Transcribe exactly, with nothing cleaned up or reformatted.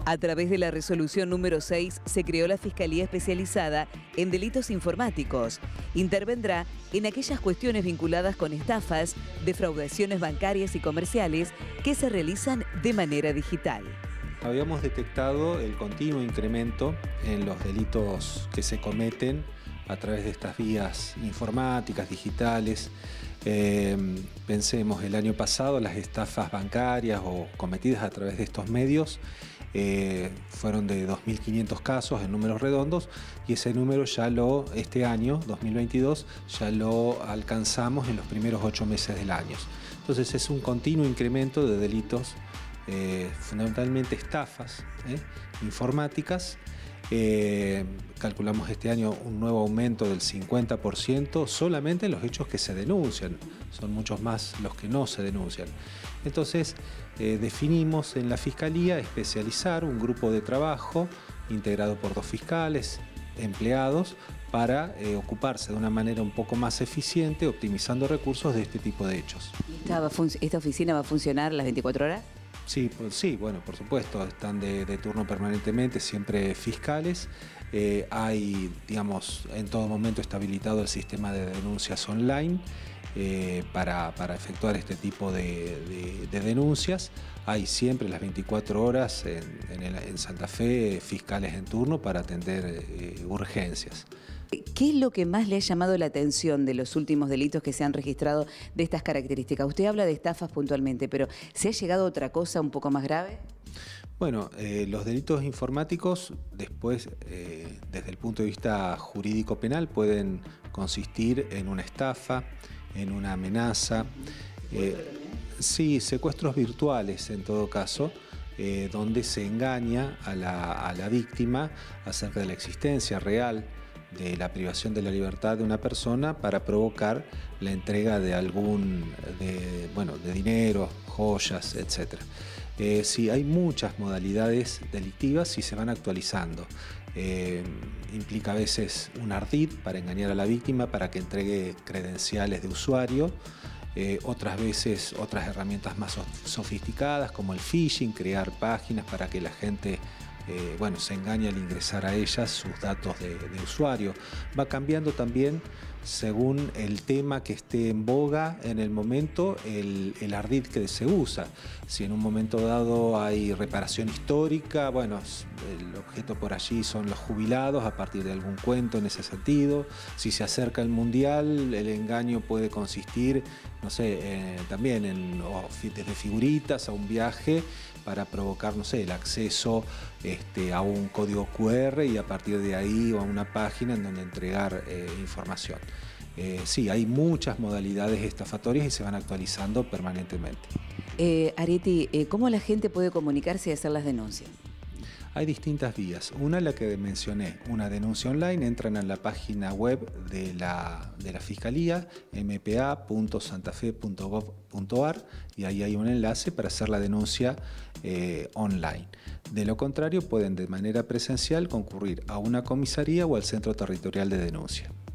A través de la resolución número seis se creó la Fiscalía Especializada en Delitos Informáticos. Intervendrá en aquellas cuestiones vinculadas con estafas, defraudaciones bancarias y comerciales que se realizan de manera digital. Habíamos detectado el continuo incremento en los delitos que se cometen a través de estas vías informáticas, digitales. Eh, pensemos, el año pasado las estafas bancarias o cometidas a través de estos medios eh, fueron de dos mil quinientos casos en números redondos, y ese número ya lo, este año, dos mil veintidós, ya lo alcanzamos en los primeros ocho meses del año. Entonces es un continuo incremento de delitos, eh, fundamentalmente estafas eh, informáticas. Eh, calculamos este año un nuevo aumento del cincuenta por ciento solamente en los hechos que se denuncian, son muchos más los que no se denuncian. Entonces eh, definimos en la Fiscalía especializar un grupo de trabajo integrado por dos fiscales, empleados, para eh, ocuparse de una manera un poco más eficiente, optimizando recursos de este tipo de hechos. ¿Esta, ¿Esta oficina va a funcionar las veinticuatro horas? Sí, pues, sí, bueno, por supuesto, están de, de turno permanentemente, siempre fiscales. Eh, hay, digamos, en todo momento está habilitado el sistema de denuncias online eh, para, para efectuar este tipo de, de, de denuncias. Hay siempre las veinticuatro horas en, en, el, en Santa Fe fiscales en turno para atender eh, urgencias. ¿Qué es lo que más le ha llamado la atención de los últimos delitos que se han registrado de estas características? Usted habla de estafas puntualmente, pero ¿se ha llegado a otra cosa un poco más grave? Bueno, eh, los delitos informáticos después, eh, desde el punto de vista jurídico penal, pueden consistir en una estafa, en una amenaza, eh, sí, secuestros virtuales en todo caso, eh, donde se engaña a la, a la víctima acerca de la existencia real de la privación de la libertad de una persona para provocar la entrega de algún, de, bueno, de dinero, joyas, etcétera. Eh, sí, hay muchas modalidades delictivas y se van actualizando. Eh, implica a veces un ardid para engañar a la víctima para que entregue credenciales de usuario. Eh, otras veces otras herramientas más sofisticadas como el phishing, crear páginas para que la gente Eh, bueno, se engaña al ingresar a ellas sus datos de, de usuario. Va cambiando también según el tema que esté en boga en el momento, el, el ardid que se usa. Si en un momento dado hay reparación histórica, bueno, el objeto por allí son los jubilados a partir de algún cuento en ese sentido. Si se acerca el mundial, el engaño puede consistir, no sé, eh, también en oh, desde figuritas a un viaje para provocar, no sé, el acceso este, a un código cu erre y a partir de ahí o a una página en donde entregar eh, información. Eh, sí, hay muchas modalidades estafatorias y se van actualizando permanentemente. Eh, Arieti, eh, ¿cómo la gente puede comunicarse y hacer las denuncias? Hay distintas vías. Una, la que mencioné, una denuncia online. Entran a la página web de la, de la Fiscalía, eme pe a punto santafe punto gov punto ar, y ahí hay un enlace para hacer la denuncia eh, online. De lo contrario, pueden de manera presencial concurrir a una comisaría o al centro territorial de denuncia.